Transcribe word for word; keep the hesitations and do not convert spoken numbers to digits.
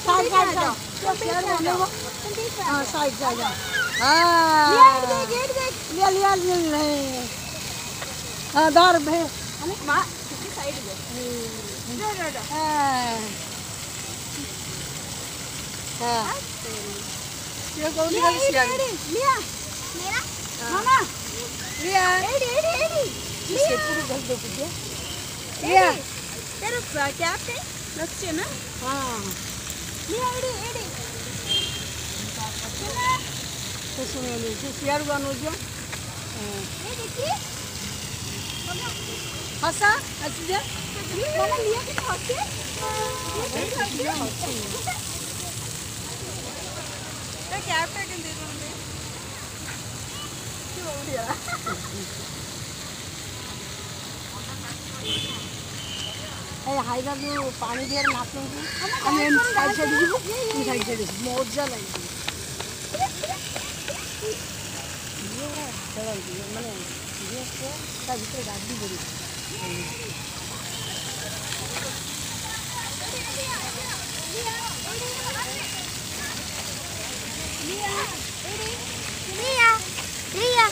side side जाओ क्या share बोले वो हां साइड से जाओ हां लिया गेट देख लिया लिया नहीं हां दार भे अरे मां किसी साइड गए जा जा जा हां हां ये कौन सी शेयर लिया मेरा मामा लिया एडी एडी एडी लिया पूरी घर दे दे लिया तेरा कैप है लक्ष्य ना हां लिया एडी एडी तो सुनो ले से शेयर बनो जो ए देखिए हंसा हंसी जा मामा लिया कि हंसे ये हंसी तो कैप है कि दे दो मुझे क्यों हो गया ए हाई का जो पानी दिया नाचने की हम साइड से दीजिए ये साइड से दीजिए मौजा लगी ये चलो ये मैंने ये से का भीतर गाड़ी बड़ी लिया लिया लिया